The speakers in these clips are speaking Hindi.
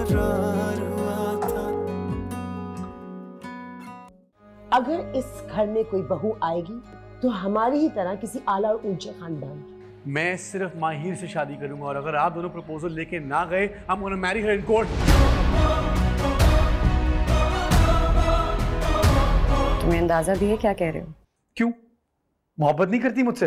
इकरार हुआ था। अगर इस घर में कोई बहू आएगी तो हमारी ही तरह किसी आला और ऊंचे खानदान की। मैं सिर्फ माहिर से शादी करूंगा और अगर आप दोनों प्रपोजल लेके ना गए, I'm gonna marry her in court। तुम्हें अंदाजा भी है क्या कह रहे हो? क्यों? मोहब्बत नहीं करती मुझसे?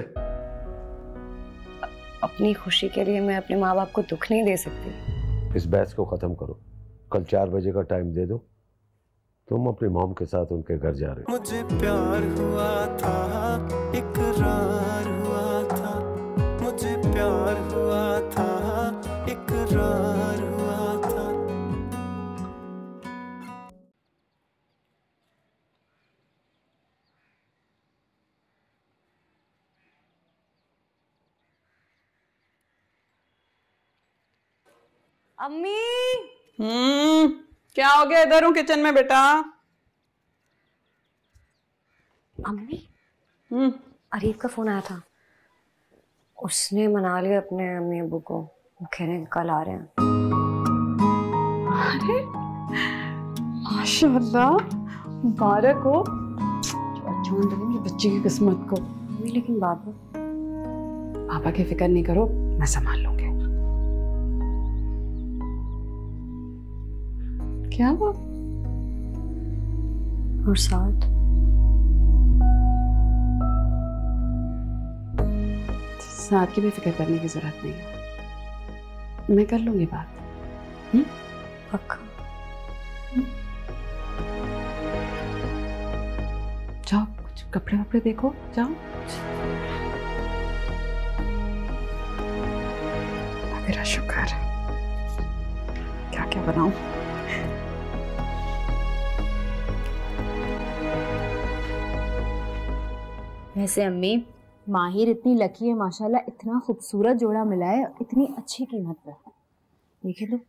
अपनी खुशी के लिए मैं अपने माँ बाप को दुख नहीं दे सकती। इस बहस को खत्म करो। कल 4 बजे का टाइम दे दो। तुम अपनी मॉम के साथ उनके घर जा रहे हो। मुझे प्यार हुआ था, इकरार हुआ था। मुझे प्यार हुआ था, इकरार हुआ था। अम्मी। क्या हो गया? इधर हूँ किचन में बेटा। अम्मी। अरीब का फोन आया था। उसने मना लिया अपने अम्मी अब्बू को। वो कह रहे हैं कल आ रहे हैं। अरे माशाल्लाह, मुबारक हो। छोड़ दो मेरी बच्ची की किस्मत को। लेकिन पापा की फिक्र नहीं करो, मैं संभाल लूंगी। क्या हुआ? और साथ की भी फिक्र करने की जरूरत नहीं है, मैं कर लूंगी बात। पक्का? जाओ कुछ कपड़े वपड़े देखो, जाओ। मेरा शुक्र। क्या क्या बनाऊं? वैसे अम्मी, माहिर इतनी लकी है माशाल्लाह, इतना खूबसूरत जोड़ा मिला है इतनी अच्छी कीमत पर। देखे लो।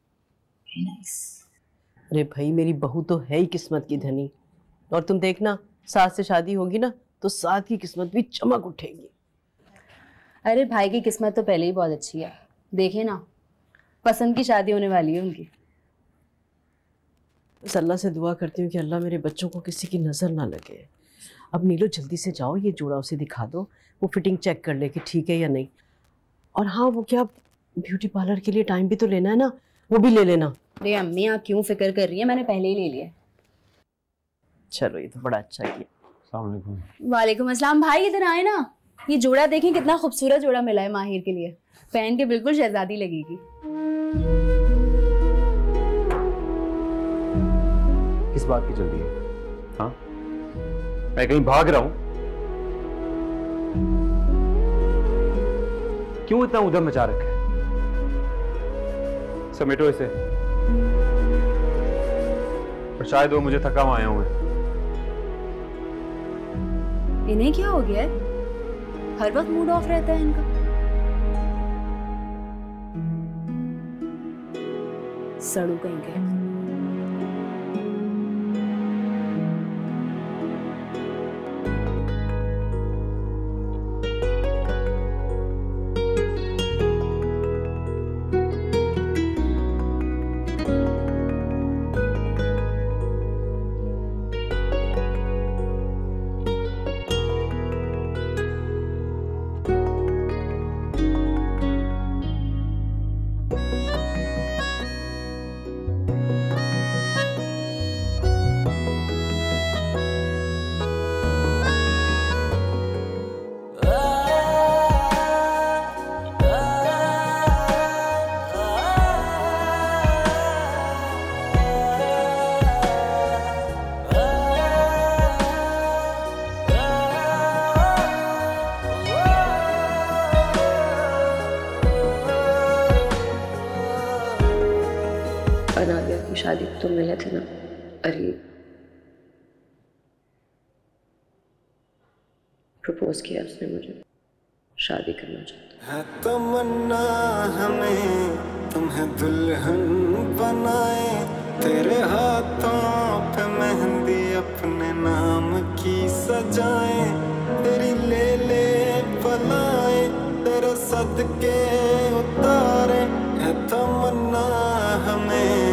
अरे भाई, मेरी बहू तो है ही किस्मत की धनी। और तुम देखना, सास से शादी होगी ना तो सास की किस्मत भी चमक उठेगी। अरे भाई की किस्मत तो पहले ही बहुत अच्छी है, देखे ना, पसंद की शादी होने वाली है उनकी। बस अल्लाह से दुआ करती हूँ कि अल्लाह मेरे बच्चों को किसी की नज़र ना लगे। अब नीलो जल्दी से जाओ, ये जोड़ा उसे दिखा दो, वो फिटिंग चेक कर ले कि ठीक है या नहीं। और हाँ, वो क्या ब्यूटी पार्लर के लिए टाइम भी तो लेना है ना, वो भी ले लेना। अरे अम्मी, आप क्यों फिक्र कर रही है, मैंने पहले ही ले लिया। चलो, ये तो बड़ा अच्छा किया। अस्सलाम वालेकुम। वालेकुम अस्सलाम। भाई इधर आए ना, ये जोड़ा देखें, कितना खूबसूरत जोड़ा मिला है माहिर के लिए। पहन के बिल्कुल शहजादी लगेगी। किस बात की जल्दी है? हाँ, मैं कहीं भाग रहा हूं? क्यों इतना उधम मचा रखा है? समेटो इसे। और शायद वो मुझे थका हुआ आए हुए। इन्हें क्या हो गया है? हर वक्त मूड ऑफ रहता है इनका। सड़ू कहीं के। अनाबिया की शादी को तो मिले थे ना अरीब। प्रपोज किया उसने मुझे, शादी करना चाहता है तमन्ना हमें तुम्हें दुल्हन बनाए, तेरे हाथों पे मेहंदी अपने नाम की सजाए, तेरी ले ले पलाए तेरे सदके उतारे, है तमन्ना हमें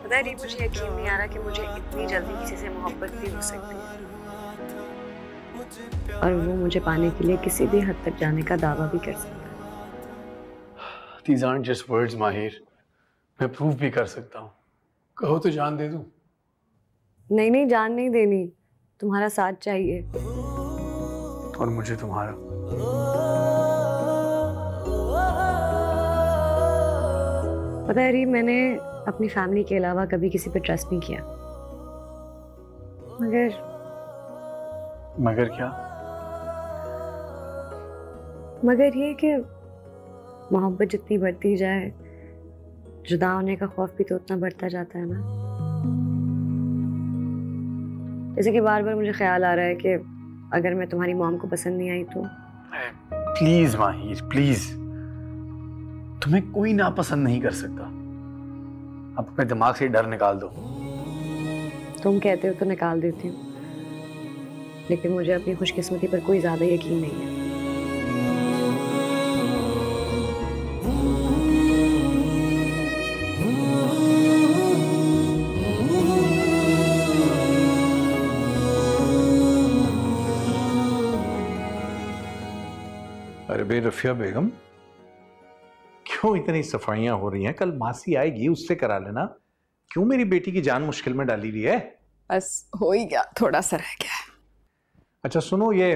पता है, मुझे यकीन नहीं आ रहा कि मुझे इतनी जल्दी किसी से मोहब्बत भी हो सकती है, और वो मुझे पाने के लिए किसी भी हद तक जाने का दावा भी कर सकता है। These aren't just words, माहिर। मैं प्रूफ भी कर सकता हूँ। कहो तो जान दे दूँ? नहीं नहीं, जान नहीं देनी, तुम्हारा साथ चाहिए। और मुझे तुम्हारा। पता है री, मैंने अपनी फैमिली के अलावा कभी किसी पे ट्रस्ट नहीं किया, मगर क्या? मगर ये कि मोहब्बत जितनी बढ़ती जाए, जुदा होने का खौफ भी तो उतना बढ़ता जाता है ना। जैसे कि बार बार मुझे ख्याल आ रहा है कि अगर मैं तुम्हारी मॉम को पसंद नहीं आई तो। प्लीज माहिर, प्लीज, तुम्हें कोई नापसंद नहीं कर सकता। अब अपने दिमाग से डर निकाल दो। तुम कहते हो तो निकाल देती हूँ, लेकिन मुझे अपनी खुशकिस्मती पर कोई ज्यादा यकीन नहीं है। अरे बे रफिया बेगम, क्यों इतनी सफाइयां हो रही हैं? कल मासी आएगी, उससे करा लेना। क्यों मेरी बेटी की जान मुश्किल में डाली हुई है? बस हो ही गया, थोड़ा सा रह गया है। अच्छा सुनो, ये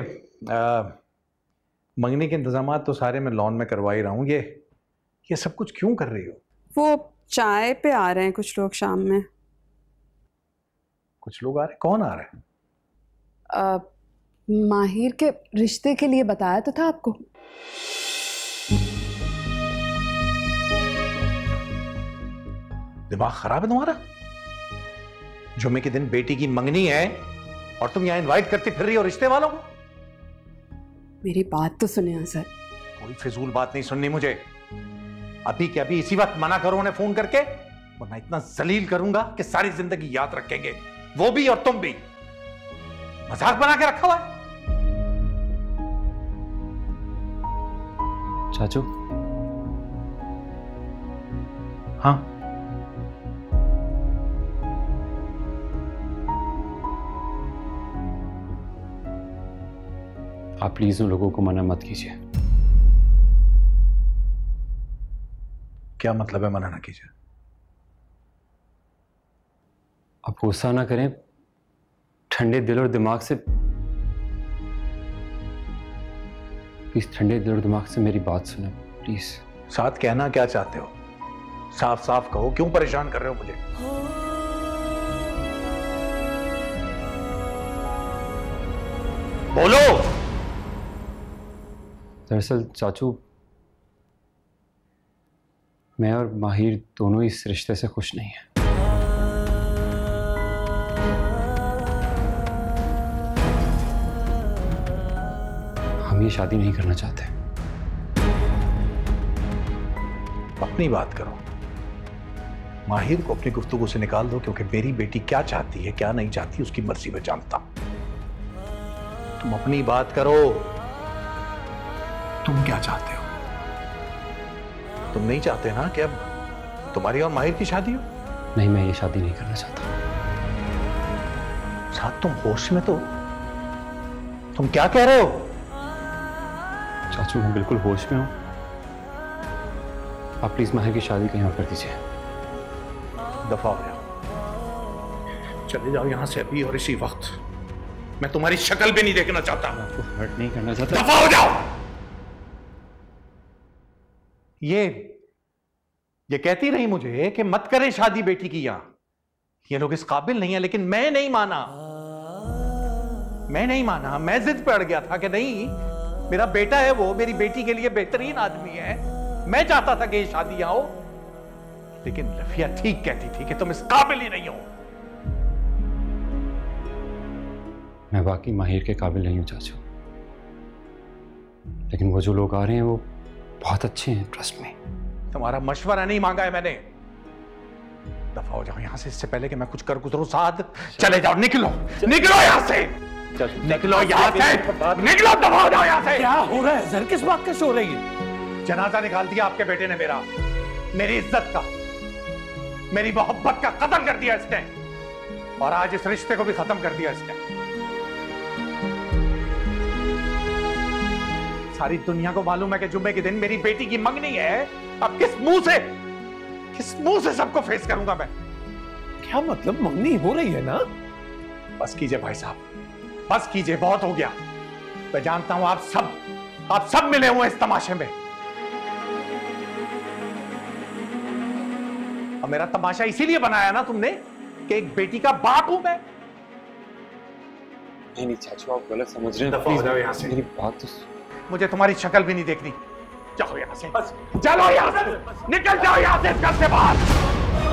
मंगनी के इंतजाम तो सारे मैं लॉन में करवा ही रहा हूँ। ये सब कुछ क्यों कर रही हो? वो चाय पे आ रहे हैं कुछ लोग शाम में। कुछ लोग आ रहे? कौन आ रहे हैं? माहिर के रिश्ते के लिए बताया तो था आपको। दिमाग खराब है तुम्हारा? जुम्मे के दिन बेटी की मंगनी है और तुम यहां इनवाइट करती फिर रही हो रिश्ते वालों को। मेरी बात तो सुने सर। कोई फिजूल बात नहीं सुननी मुझे। अभी के अभी इसी वक्त मना करो उन्हें फोन करके, वरना इतना जलील करूंगा कि सारी जिंदगी याद रखेंगे, वो भी और तुम भी। मजाक बना के रखा हुआ है। चाचू। हाँ, आप प्लीज उन लोगों को मना मत कीजिए। क्या मतलब है मना ना कीजिए? आप गुस्सा ना करें, ठंडे दिल और दिमाग से प्लीज, ठंडे दिल और दिमाग से मेरी बात सुने प्लीज। साथ कहना क्या चाहते हो? साफ साफ कहो, क्यों परेशान कर रहे हो मुझे? बोलो। दरअसल चाचू, मैं और माहिर दोनों इस रिश्ते से खुश नहीं हैं। हम ये शादी नहीं करना चाहते। अपनी बात करो। माहिर को अपनी गुफ्तगू से निकाल दो, क्योंकि मेरी बेटी क्या चाहती है क्या नहीं चाहती उसकी मर्जी में जानता हूं। तुम अपनी बात करो। तुम क्या चाहते हो? तुम नहीं चाहते ना कि अब तुम्हारी और माहिर की शादी हो? नहीं, मैं ये शादी नहीं करना चाहता। साथ तुम होश में तो? तुम क्या कह रहे हो? चाचू, मैं बिल्कुल होश में हूं। आप प्लीज माहिर की शादी कहीं और कर दीजिए। दफा हो जाओ, चले जाओ यहां से अभी और इसी वक्त। मैं तुम्हारी शक्ल भी नहीं देखना चाहता। मैं आपको हर्ट नहीं करना चाहता। दफा हो जाओ। ये कहती रही मुझे कि मत करें शादी बेटी की यहां। ये लोग इस काबिल नहीं है, लेकिन मैं नहीं माना। मैं जिद पे अड़ गया था कि नहीं, मेरा बेटा है वो, मेरी बेटी के लिए बेहतरीन आदमी है। मैं चाहता था कि ये शादी यहां हो, लेकिन रफिया ठीक कहती थी कि तुम इस काबिल ही नहीं हो। मैं वाकई माहिर के काबिल नहीं हूं चाचू, लेकिन वो जो लोग आ रहे हैं वो बहुत अच्छे हैं, ट्रस्ट में। तुम्हारा मशवरा नहीं मांगा है मैंने। दफा हो जाओ यहां से, इससे पहले कि मैं कुछ कर गुजरूं। साथ चले जाओ, निकलो निकलो यहां से, निकलो यहां से, निकलो। दफा हो जाओ यहां से। क्या हो रहा है सर? किस बात का शो हो रही है? जनाजा निकाल दिया आपके बेटे ने मेरा, मेरी इज्जत का। मेरी मोहब्बत का कत्ल कर दिया इसने, और आज इस रिश्ते को भी खत्म कर दिया इसने। सारी दुनिया को मालूम है कि जुम्मे के दिन मेरी बेटी की मंगनी है। अब किस मुंह से सबको फेस करूंगा मैं? क्या मतलब? मंगनी हो रही है ना? बस कीजिए भाई साहब, बस कीजिए, बहुत हो गया। मैं जानता हूं आप सब मिले हुए इस तमाशे में। और मेरा तमाशा इसीलिए बनाया ना तुमने कि एक बेटी का बाप हूं मैं। नहीं चाचू, आप गलत समझ रहे हैं। प्लीज जाओ यहां से, मेरी बात तो मुझे तुम्हारी शक्ल भी नहीं देखनी। जाओ यहां से, चलो यहां से, निकल जाओ यहां से, घर से बाहर।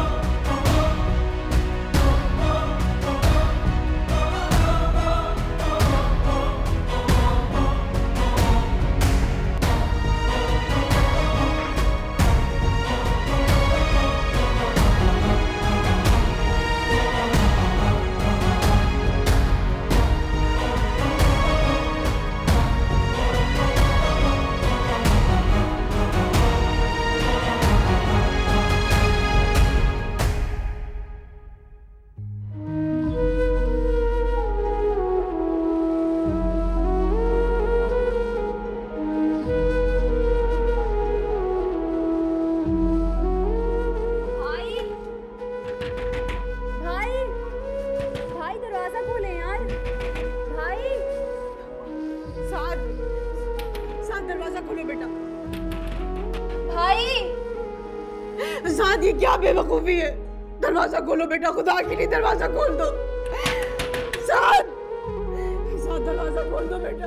ये क्या बेवकूफी है? दरवाजा खोलो बेटा, खुदा के लिए दरवाजा खोल दो। साद दरवाजा खोल दो बेटा।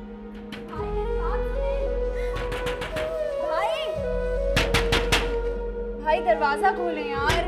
भाई दरवाजा खोले यार।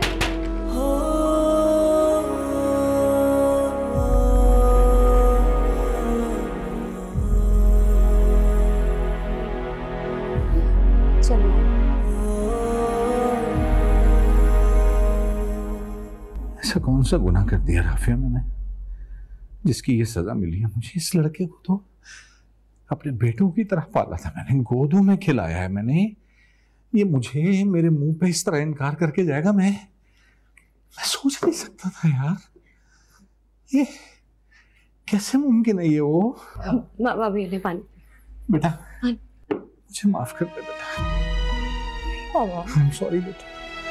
ऐसा कौन सा गुनाह कर दिया राफिया मैंने जिसकी ये सजा मिली है मुझे? इस लड़के को तो अपने बेटों की तरह पाला था मैंने, गोदों में खिलाया है मैंने। ये मुझे मेरे मुंह पे इस तरह इनकार करके जाएगा? मैं सोच नहीं सकता था यार, ये कैसे मुमकिन है? ये वो भाभी ने पानी। बेटा मुझे माफ कर दे बेटा। आई एम सॉरी बेटा।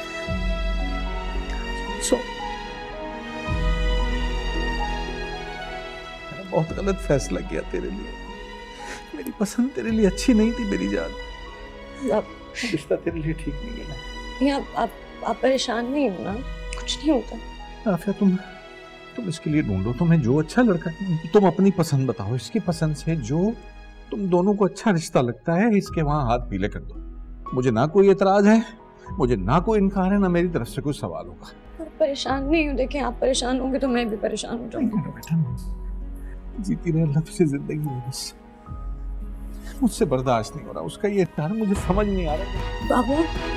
बहुत गलत फैसला किया तेरे लिए। मेरी पसंद तेरे लिए अच्छी नहीं थी मेरी जान। रिश्ता तेरे लिए ठीक नहीं है। आप परेशान नहीं हो ना? कुछ नहीं होता। आफिया तुम इसके लिए ढूंढो तुम्हें जो अच्छा लड़का है। तुम अपनी पसंद बताओ, इसकी पसंद से जो तुम दोनों को अच्छा रिश्ता लगता है इसके वहां हाथ पीले कर दो। मुझे ना कोई एतराज है, मुझे ना कोई इनकार है, ना मेरी तरफ से कोई सवाल होगा। परेशान नहीं हो, देखें आप परेशान होंगे तो मैं भी परेशान हो जाऊंगी। बेटा जीती रहे लब से जिंदगी है, बस मुझसे बर्दाश्त नहीं हो रहा उसका ये प्यार, मुझे समझ नहीं आ रहा। बाबू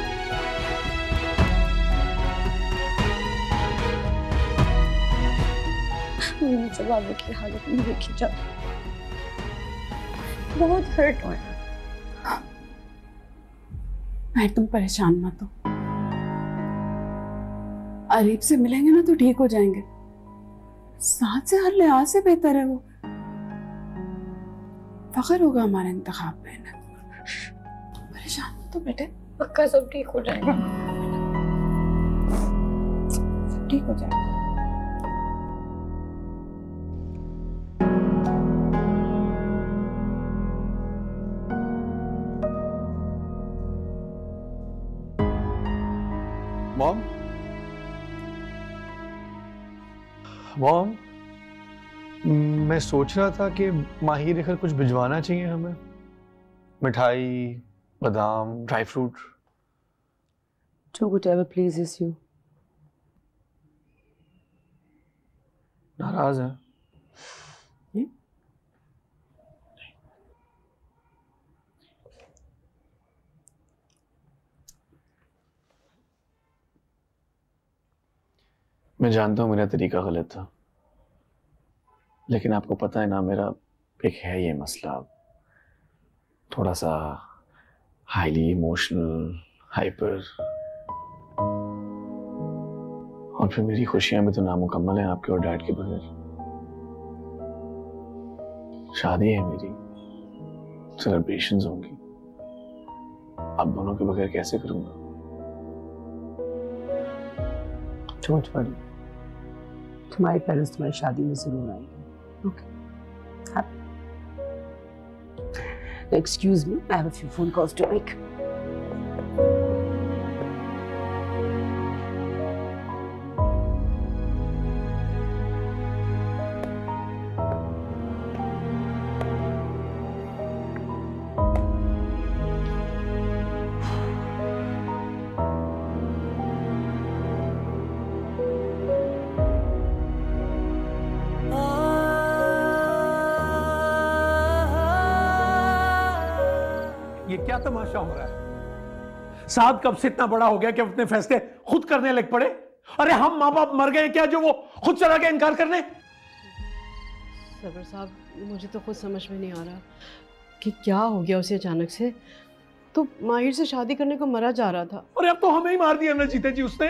मुझे बाबू की हालत नहीं देखी जाती, बहुत हर्ट हुए। मैं तुम परेशान मत हो, अरीब से मिलेंगे ना तो ठीक हो जाएंगे। साथ से हर लिहाज से बेहतर है वो। फख्र होगा हमारे इंतखाब में। परेशान मत हो बेटे, पक्का सब ठीक हो जाएगा। सब ठीक हो जाएगा। मॉम, मैं सोच रहा था कि माहिर घर कुछ भिजवाना चाहिए हमें, मिठाई, बादाम, dry fruit. Do whatever pleases you. नाराज है? मैं जानता हूँ मेरा तरीका गलत था, लेकिन आपको पता है ना मेरा एक है ये मसला, थोड़ा सा हाईली इमोशनल, हाइपर। और फिर मेरी खुशियां भी तो नामुकम्मल हैं आपके और डैड के बगैर। शादी है मेरी, सेलिब्रेशंस होंगी, आप दोनों के बगैर कैसे करूंगा? डोंट वरी, तुम्हारे पेरेंट्स तुम्हारी शादी में जरूर आएंगे। Okay, excuse me, I have a few phone calls to make. ये क्या तमाशा हो रहा है? साद कब से इतना बड़ा हो गया कि अपने फैसले खुद करने लग पड़े? अरे हम माँ बाप मर गए क्या जो वो खुद चला गया इनकार करने? सरवर साहब, मुझे तो खुद समझ में नहीं आ रहा कि क्या हो गया उसे अचानक से। तो माहिर से शादी करने को मरा जा रहा था। अरे अब तो हमें ही मार दिया ना जीते जी उसने।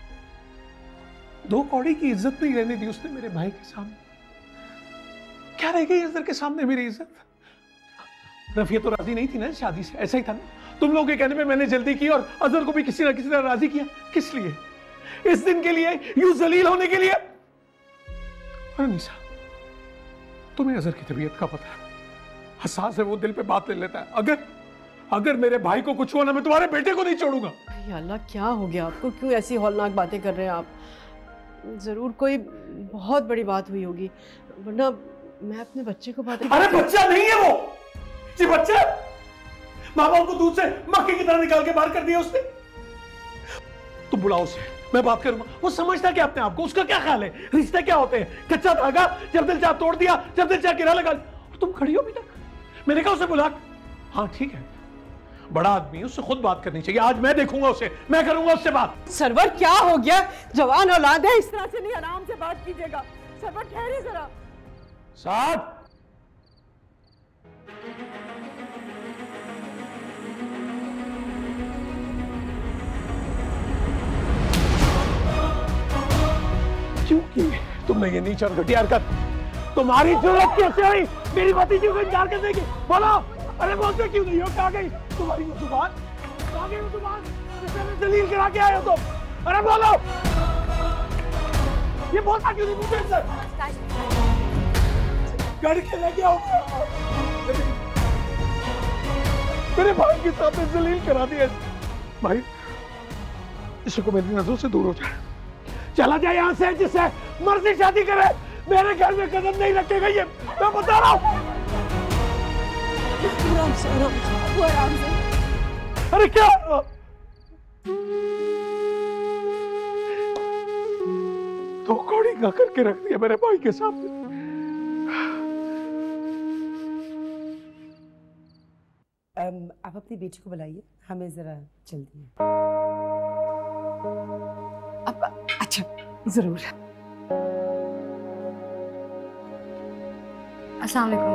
2 कौड़ी की इज्जत नहीं रहने दी उसने मेरे भाई के सामने। क्या रह गई अजहर के सामने मेरी इज्जत? रफिया तो राजी नहीं थी ना शादी से, ऐसा ही था ना? तुम लोगों के कहने पे मैंने जल्दी की और अजहर को भी किसी ना किसी तरह राजी किया। किस लिए? इस दिन के लिए, यूं जलील होने के लिए? अरे निशा, तुम्हें अजहर की तबीयत का पता है, हसास है वो, दिल पे बात ले लेता है। अगर मेरे भाई को कुछ हुआ ना, मैं तुम्हारे बेटे को नहीं छोड़ूंगा। या अल्लाह, क्या हो गया आपको? क्यों ऐसी हौलनाक बातें कर रहे हैं आप? जरूर कोई बहुत बड़ी बात हुई होगी, वरना मैं अपने बच्चे को बात। अरे बच्चा नहीं है वो जी, बच्चा माँ बाप को दूध से मक्के की तरह निकाल के बाहर कर दिया उसने। तुम बुलाओ उसे, मैं बात करूंगा। वो समझता क्या अपने आप को? उसका क्या ख्याल है? रिश्ते क्या होते हैं? कच्चा धागा, जब दिल चाह तोड़ दिया, जब दिल चाह गिरा लगा। और तुम खड़ी हो अभी तक? मैंने कहा उसे बुला। हाँ ठीक है, बड़ा आदमी, उससे खुद बात करनी चाहिए। आज मैं देखूंगा उसे, मैं करूंगा उससे बात। सरवर क्या हो गया? जवान औलाद है, इस तरह से नहीं, आराम से बात कीजिएगा। सरवर ठहरिए जरा। साथ क्यों की तुमने ये नीच और घटिया हरकत? तुम्हारी जरूरत कैसे आई मेरी भतीजी को इनकार करने की? बोलो। अरे बोलते क्यों नहीं हो? क्या गई तुम्हारी वो जुबान? कहाँ गई वो जुबान जिसे मैं जलील करा के आया तुम? अरे बोलो, ये बोलता क्यों नहीं मुझे? गाड़ी के लेके आओ। मेरे भाई के सामने जलील करा दिया। भाई, इसको मेरी नजरों से दूर हो जाए, चला जाए यहाँ से, जिससे मर्जी शादी करे। मेरे घर में कदम नहीं रखेगा ये, मैं बता रहा हूँ। आराम से, आराम से। अरे क्या? तो कौड़ी गा करके रख दिया मेरे भाई के सामने। आप अपनी बेटी को बुलाइए, हमें जरा जल्दी है। अच्छा, जरूर। अस्सलाम वालेकुम।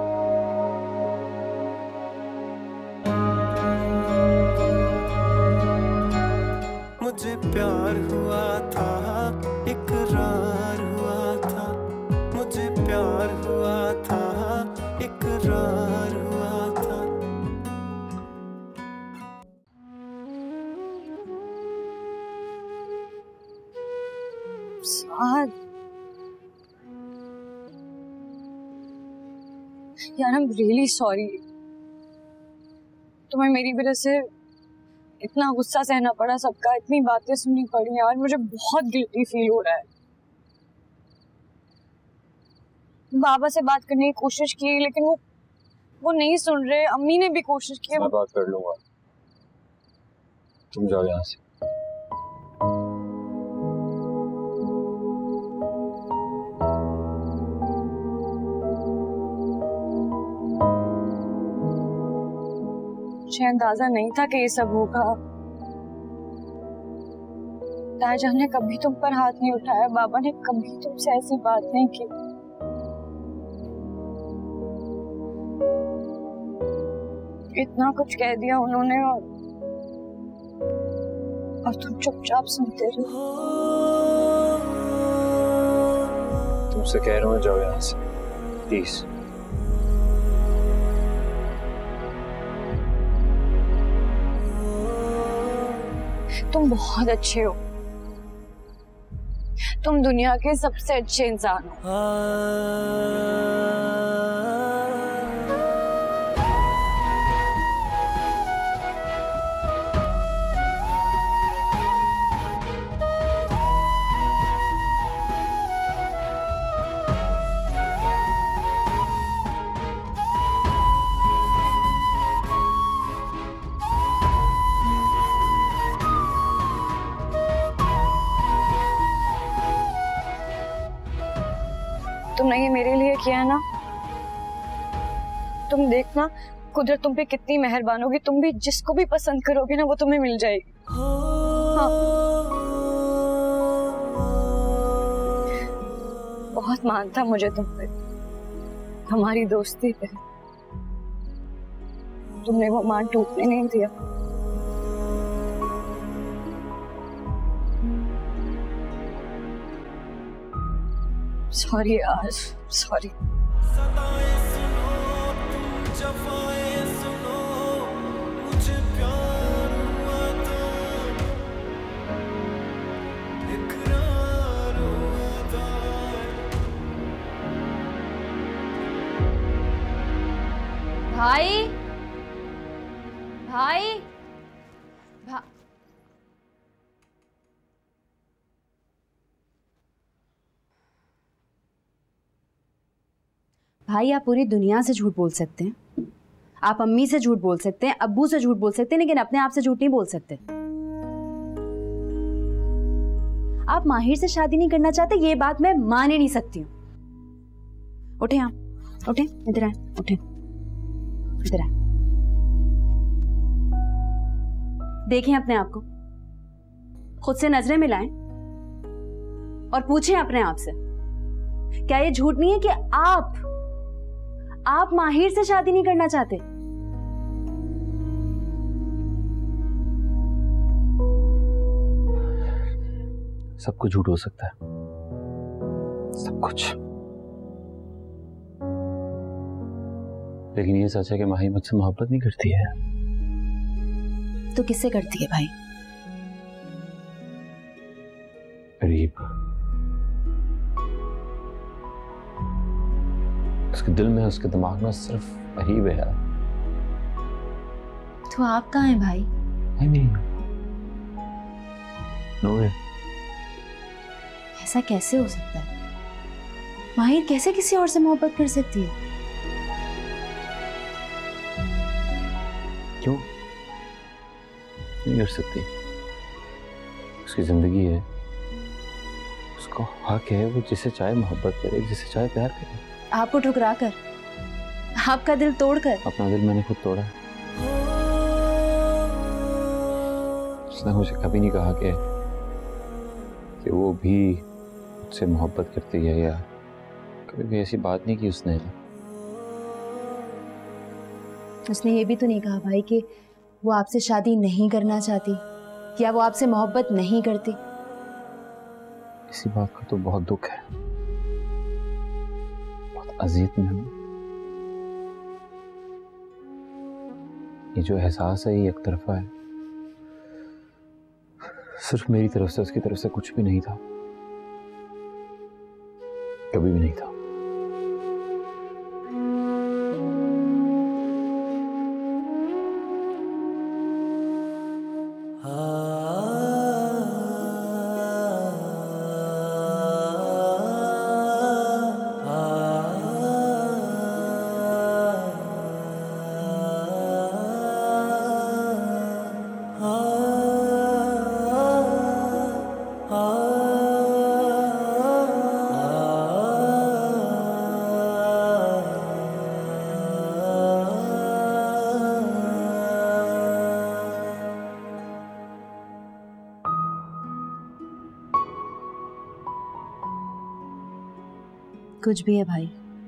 मुझे प्यार हुआ था, इकरार हुआ था। मुझे प्यार हुआ था, इकरार हुआ था। साद, यार आई एम रियली सॉरी। तुम्हें मेरी वजह से इतना गुस्सा सहना पड़ा, सबका इतनी बातें सुननी पड़ी। यार मुझे बहुत गिल्टी फील हो रहा है। बाबा से बात करने की कोशिश की, लेकिन वो नहीं सुन रहे। अम्मी ने भी कोशिश की। मैं बात कर लूंगा, तुम जाओ यहाँ से। मुझे अंदाजा नहीं था कि ये सब होगा। ताईजान ने कभी तुम पर हाथ नहीं उठाया, बाबा ने कभी तुमसे ऐसी बात नहीं की। इतना कुछ कह दिया उन्होंने और तुम चुपचाप सुनते रहो। तुमसे कह रहा हूँ जाओ यहाँ से प्लीज। तुम बहुत अच्छे हो, तुम दुनिया के सबसे अच्छे इंसान हो। तुमने ये मेरे लिए किया है ना, तुम देखना कुदरत तुम पे कितनी मेहरबान होगी, तुम भी जिसको भी पसंद करोगे ना वो तुम्हें मिल जाएगी। हाँ। बहुत मान था मुझे तुम पे, हमारी दोस्ती पे, तुमने वो मान टूटने नहीं दिया। सॉरी यार, सॉरी। भाई भाई भाई, आप पूरी दुनिया से झूठ बोल सकते हैं, आप अम्मी से झूठ बोल सकते हैं, अब्बू से झूठ बोल सकते हैं, लेकिन अपने आप से झूठ नहीं बोल सकते। आप माहिर से शादी नहीं करना चाहते, ये बात मैं मान ही नहीं सकती हूँ। उठे आप, उठे, इधर आए, उठे, इधर आए। देखें अपने आप को, खुद से नजरें मिलाएं और पूछें अपने आप से, क्या ये झूठ नहीं है कि आप माहिर से शादी नहीं करना चाहते? सब कुछ झूठ हो सकता है, सब कुछ, लेकिन ये सच है कि माही मुझसे मोहब्बत नहीं करती है। तो किससे करती है भाई? करीब, उसके दिल में, उसके दिमाग में सिर्फ अरीब है यार। तो आप कहाँ हैं भाई? नहीं, नोए। ऐसा कैसे हो सकता है? माहिर कैसे किसी और से मोहब्बत कर सकती है? क्यों नहीं कर सकती? उसकी जिंदगी है, उसको हक है, वो जिसे चाहे मोहब्बत करे, जिसे चाहे प्यार करे। आपको ठुकरा कर, आपका दिल तोड़कर? अपना दिल मैंने खुद तोड़ा। उसने मुझे कभी नहीं कहा कि वो भी मुझसे मोहब्बत करती है, या कभी भी ऐसी बात नहीं की उसने। उसने ये भी तो नहीं कहा भाई कि वो आपसे शादी नहीं करना चाहती या वो आपसे मोहब्बत नहीं करती। इसी बात का तो बहुत दुख है, बहुत अजीत में हूं। ये जो एहसास है ये एक तरफा है, सिर्फ मेरी तरफ से, उसकी तरफ से कुछ भी नहीं था, कभी भी नहीं था। कुछ भी है भाई,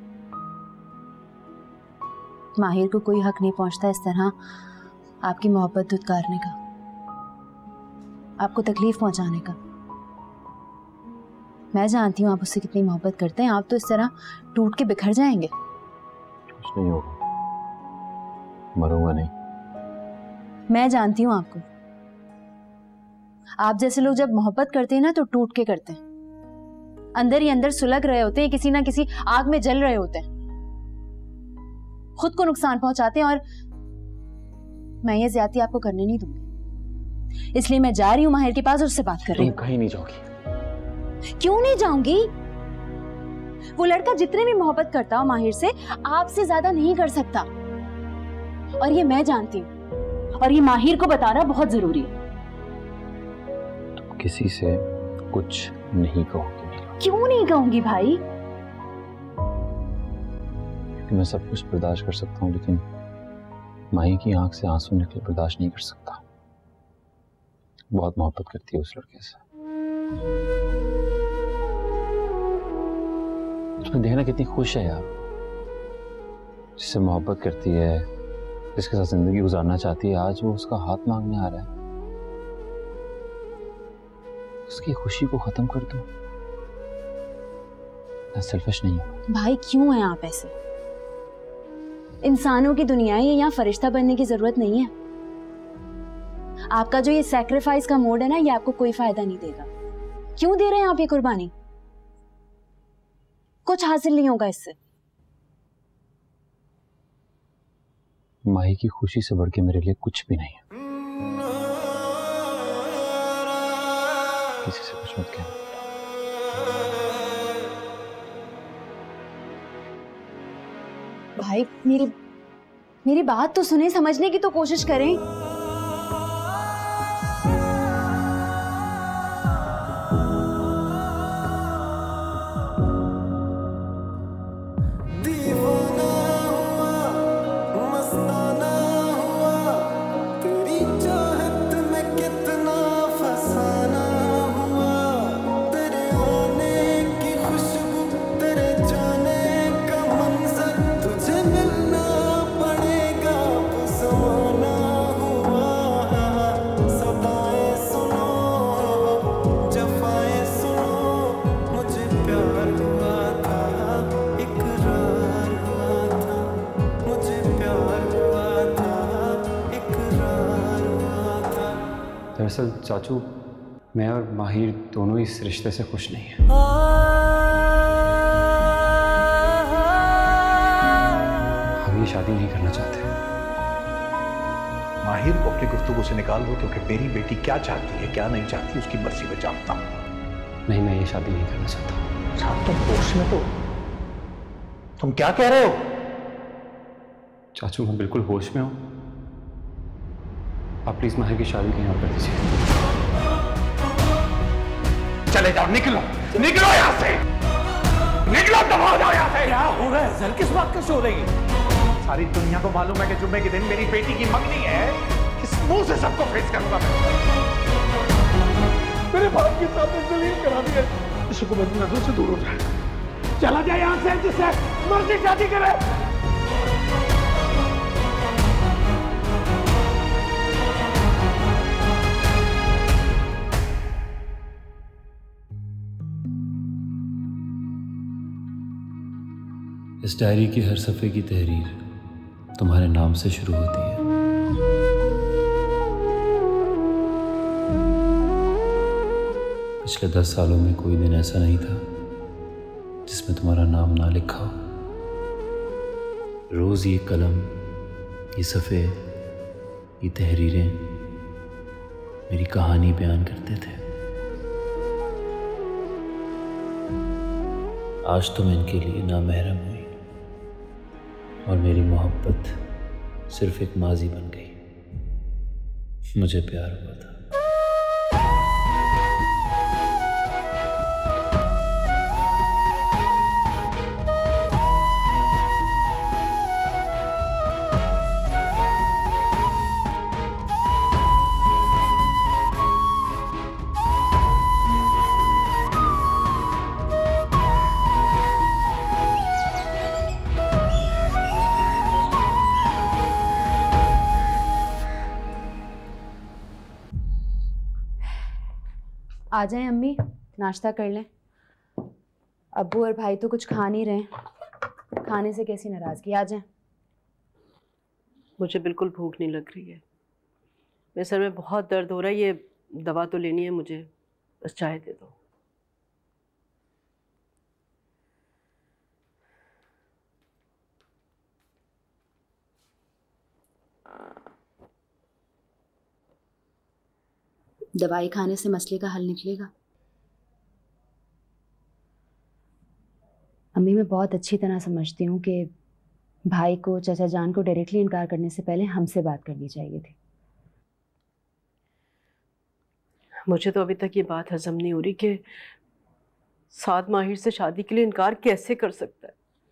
माहिर को कोई हक नहीं पहुंचता इस तरह आपकी मोहब्बत धुतकारने का, आपको तकलीफ पहुंचाने का। मैं जानती हूँ आप उससे कितनी मोहब्बत करते हैं। आप तो इस तरह टूट के बिखर जाएंगे। कुछ नहीं होगा, मरूंगा नहीं। मैं जानती हूँ आपको। आप जैसे लोग जब मोहब्बत करते हैं ना तो टूट के करते हैं, अंदर ही अंदर सुलग रहे होते हैं, किसी ना किसी आग में जल रहे होते हैं, खुद को नुकसान पहुंचाते हैं। और मैं ये ज्यादती आपको करने नहीं दूंगी, इसलिए मैं जा रही हूँ माहिर के पास और उससे बात कर रही हूँ। कहीं नहीं जाओगी? क्यों नहीं जाऊंगी? वो लड़का जितने भी मोहब्बत करता हो माहिर से, आपसे ज्यादा नहीं कर सकता, और ये मैं जानती हूँ, और ये माहिर को बताना बहुत जरूरी है। तुम किसी से कुछ नहीं कहोगी? क्यों नहीं कहूंगी भाई? क्योंकि मैं सब कुछ बर्दाश्त कर सकता हूँ, लेकिन माही की आंख से आंसू निकले बर्दाश्त नहीं कर सकता। बहुत मोहब्बत करती है उस लड़के से। उसमें देखना कितनी खुश है यार, जिससे मोहब्बत करती है, जिसके साथ जिंदगी गुजारना चाहती है, आज वो उसका हाथ मांगने आ रहा है। उसकी खुशी को खत्म कर दो। मैं सेल्फिश नहीं हूं। भाई क्यों हैं आप ऐसे? इंसानों की दुनिया है, यहाँ फरिश्ता बनने की जरूरत नहीं है। आपका जो ये सैक्रिफाइस का मोड है ना, ये आपको कोई फायदा नहीं देगा। क्यों दे रहे हैं आप ये कुर्बानी? कुछ हासिल नहीं होगा इससे। माही की खुशी से बढ़ के मेरे लिए कुछ भी नहीं है। किसी से कुछ मत कहना। भाई मेरी बात तो सुने, समझने की तो कोशिश करें। दरअसल चाचू, मैं और माहिर दोनों इस रिश्ते से खुश नहीं हैं। हम ये शादी नहीं करना चाहते। माहिर को अपनी गुफ्तगू से निकाल दो, क्योंकि मेरी बेटी क्या चाहती है क्या नहीं चाहती उसकी मर्जी में जानता हूं। नहीं, मैं ये शादी नहीं करना चाहता। साहब तुम होश में तो? तुम क्या कह रहे हो? चाचू मैं बिल्कुल होश में हूँ। आप प्लीज माहिर की शादी कहीं और कर दीजिए। चले जाओ, निकलो निकलो यहाँ से, निकलो, दबा जाओ यहाँ से। क्या हो रहा है? किस बात का शो रही है? सारी दुनिया को मालूम है कि जुम्मे के दिन मेरी बेटी की मंगनी है। किस मुंह से सबको फेस करूंगा मैं? मेरे बाप के सामने जलील करा दिया। इसको मेरी नजरों से दूर हो जाए। चला जाए यहाँ से, जिससे मर्जी शादी करे। इस डायरी की हर सफ़े की तहरीर तुम्हारे नाम से शुरू होती है। पिछले 10 सालों में कोई दिन ऐसा नहीं था जिसमें तुम्हारा नाम ना लिखा हो। रोज़ ये कलम, ये सफ़े, ये तहरीरें मेरी कहानी बयान करते थे। आज तुम इनके लिए नामहरम हुई और मेरी मोहब्बत सिर्फ एक माजी बन गई। मुझे प्यार हुआ था। आ जाएं अम्मी, नाश्ता कर लें। अब्बू और भाई तो कुछ खा नहीं रहे, खाने से कैसी नाराजगी आ जाए। मुझे बिल्कुल भूख नहीं लग रही है, मेरे सर में बहुत दर्द हो रहा है, ये दवा तो लेनी है मुझे, बस चाय दे दो। दवाई खाने से मसले का हल निकलेगा। अम्मी, मैं बहुत अच्छी तरह समझती हूँ कि भाई को, चाचा जान को डायरेक्टली इनकार करने से पहले हमसे बात करनी चाहिए थी। मुझे तो अभी तक ये बात हजम नहीं हो रही कि साद माहिर से शादी के लिए इनकार कैसे कर सकता है।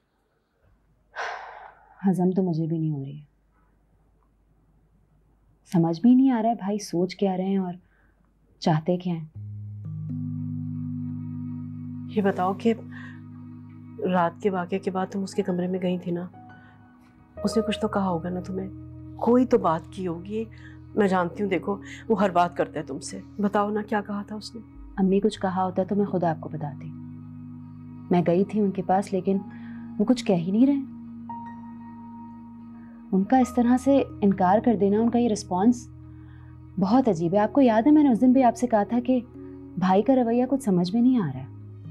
हजम तो मुझे भी नहीं हो रही है, समझ भी नहीं आ रहा है भाई सोच क्या रहे हैं और चाहते क्या हैं। ये बताओ कि रात के वाक़े के बाद तुम उसके कमरे में गई थी ना, उसने कुछ तो कहा होगा ना तुम्हें, कोई तो बात की होगी। मैं जानती हूँ, देखो वो हर बात करता है तुमसे, बताओ ना क्या कहा था उसने। अम्मी कुछ कहा होता तो मैं खुद आपको बताती। मैं गई थी उनके पास, लेकिन वो कुछ कह ही नहीं रहे। उनका इस तरह से इनकार कर देना, उनका ये रिस्पॉन्स बहुत अजीब है। आपको याद है मैंने उस दिन भी आपसे कहा था कि भाई का रवैया कुछ समझ में नहीं आ रहा है।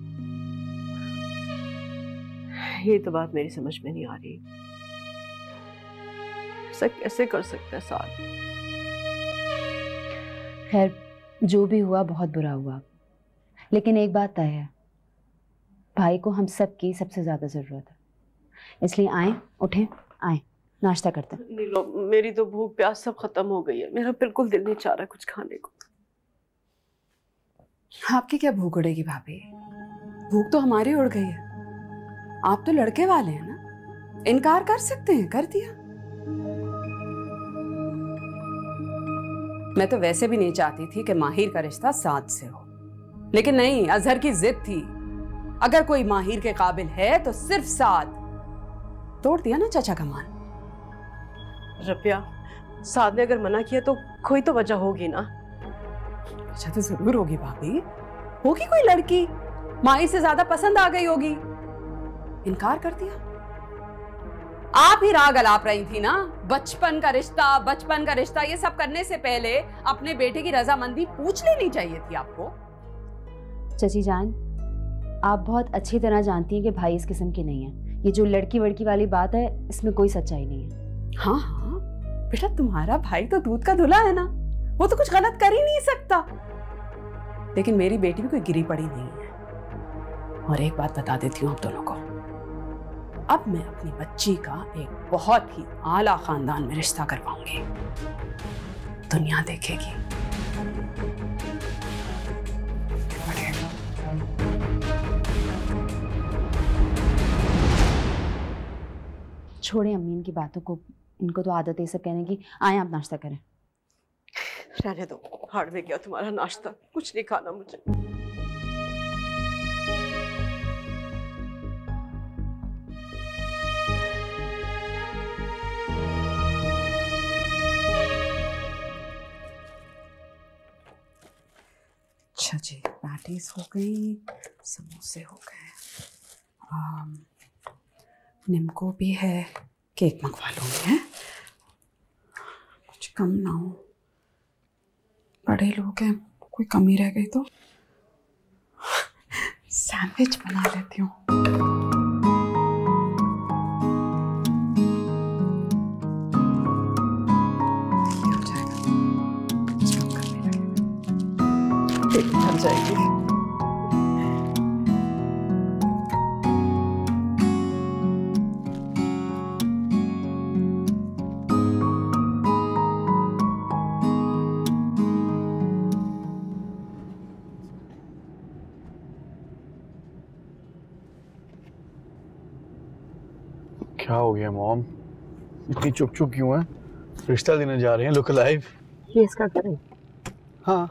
ये तो बात मेरी समझ में नहीं आ रही, ऐसा कैसे कर सकता है साथ। खैर जो भी हुआ बहुत बुरा हुआ, लेकिन एक बात तय है, भाई को हम सब की सबसे ज्यादा जरूरत है। इसलिए आए, उठें, आए नाश्ता करते हैं। नीलो, मेरी तो भूख प्यास सब खत्म हो गई है, मेरा बिल्कुल दिल नहीं चाह रहा कुछ खाने को। आपकी क्या भूख उड़ेगी भाभी, भूख तो हमारी उड़ गई है। आप तो लड़के वाले हैं ना, इनकार कर सकते हैं, कर दिया। मैं तो वैसे भी नहीं चाहती थी कि माहिर का रिश्ता साद से हो, लेकिन नहीं, अजहर की जिद थी। अगर कोई माहिर के काबिल है तो सिर्फ साद। तोड़ दिया ना चाचा का मान। रबिया, साद ने अगर मना किया तो कोई तो वजह होगी ना। अच्छा तो जरूर होगी भाभी, होगी कोई लड़की माहिर से ज्यादा पसंद आ गई होगी, इनकार कर दिया। आप ही राग अलाप रही थी ना, बचपन का रिश्ता, बचपन का रिश्ता। ये सब करने से पहले अपने बेटे की रजामंदी पूछ लेनी चाहिए थी आपको। चाची जान, आप बहुत अच्छी तरह जानती हैं कि भाई इस किस्म की नहीं है। ये जो लड़की वड़की वाली बात है, इसमें कोई सच्चाई नहीं है। हाँ हाँ बेटा, तुम्हारा भाई तो दूध का धुला है ना, वो तो कुछ गलत कर ही नहीं सकता। लेकिन मेरी बेटी भी कोई गिरी पड़ी नहीं है। और एक बात बता देती हूँ आप दोनों को, अब मैं अपनी बच्ची का एक बहुत ही आला खानदान में रिश्ता करवाऊंगी, दुनिया देखेगी। छोड़े अम्मी इनकी बातों को, इनको तो आदत है सब कहने की। आए आप नाश्ता करें। रहने दो, हाड़ में गया तुम्हारा नाश्ता, कुछ नहीं खाना मुझे। अच्छा जी, पैटीज हो गई, समोसे हो गए, निम्को भी है, केक मंगवा लूंगी है, कुछ कम ना हो, बड़े लोग हैं, कोई कमी रह गई तो सैंडविच बना लेती हूँ। थक जाएगी। क्या हो गया मॉम, इतनी चुप चुप क्यों है? रिश्ता देने जा रहे हैं, लुक अलाइव। ये इसका करें। हाँ,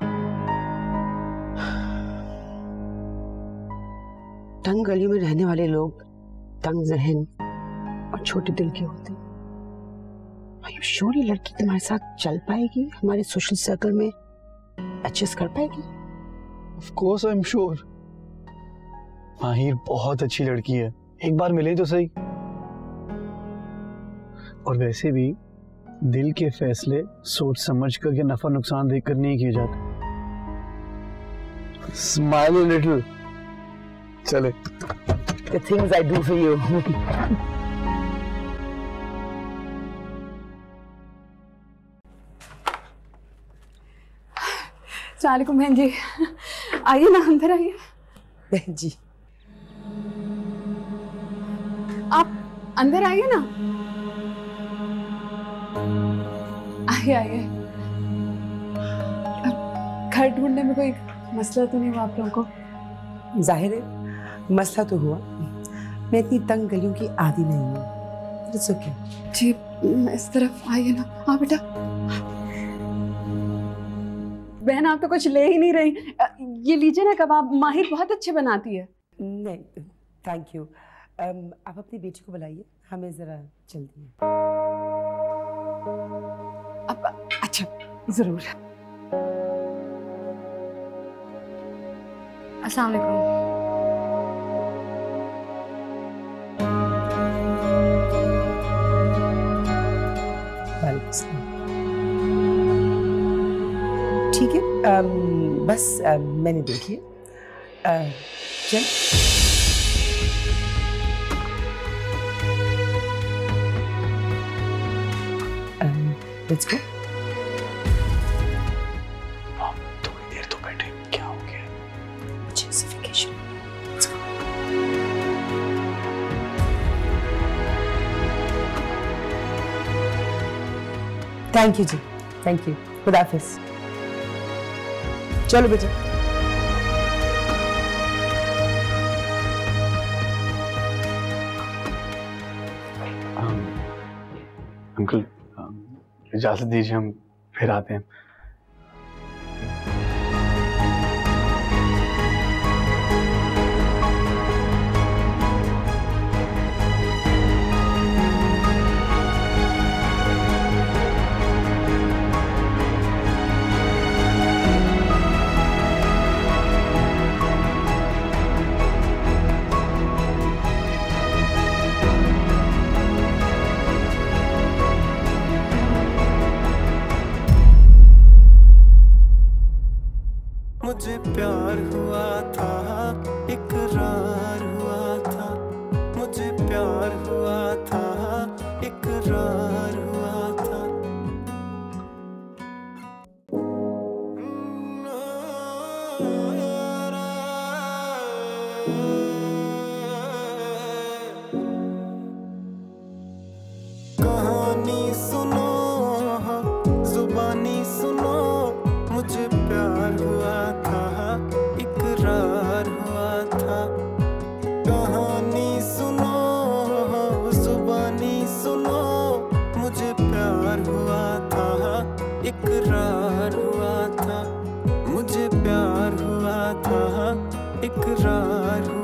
तंग गलियों में रहने वाले लोग तंग जहन और छोटे दिल के होते हैं। Are you sure ये लड़की तुम्हारे साथ चल पाएगी, हमारे सोशल सर्कल में एडजस्ट कर पाएगी? Of course I'm sure। माहिर बहुत अच्छी लड़की है, एक बार मिले तो सही। और वैसे भी दिल के फैसले सोच समझ कर या नफा नुकसान देखकर नहीं किए जाते। Smile a little. चले। The things I do for you. अस्सलामुअलैकुम बहन जी, आइए ना, अंदर आइए। बहन जी आप अंदर आइए ना, आइए आइए। घर ढूंढने में कोई मसला तो नहीं हुआ आप लोगों को? जाहिर है मसला तो हुआ, मैं इतनी तंग गलियों की आदी नहीं हूँ। It's okay. जी इस तरफ आइए ना। हाँ बेटा। बहन आप तो कुछ ले ही नहीं रही, ये लीजिए ना कबाब, माहिर बहुत अच्छे बनाती है। नहीं थैंक यू। आप अपनी बेटी को बुलाइए, हमें जरा जल्दी है। अब अच्छा जरूर। अस्सलाम वालेकुम। ठीक है, बस मैंने देख लिया। चल लेट्स गो। थोड़ी देर तो बैठे, क्या हो गया? मुझे सफोकेशन। थैंक यू जी, थैंक यू। खुदा हाफिज। चलो बेटा। अंकल इजाजत दीजिए, हम फिर आते हैं। मुझे प्यार हुआ था, इकरार हुआ था। मुझे प्यार हुआ था, इकरार हुआ था। कहानी सुनो, जुबानी सुनो। मुझे प्यार हुआ था, इकरार हुआ था। कहानी सुनो, जुबानी सुनो। मुझे प्यार हुआ था, इकरार हुआ था। मुझे प्यार हुआ था, इकरार हुआ था।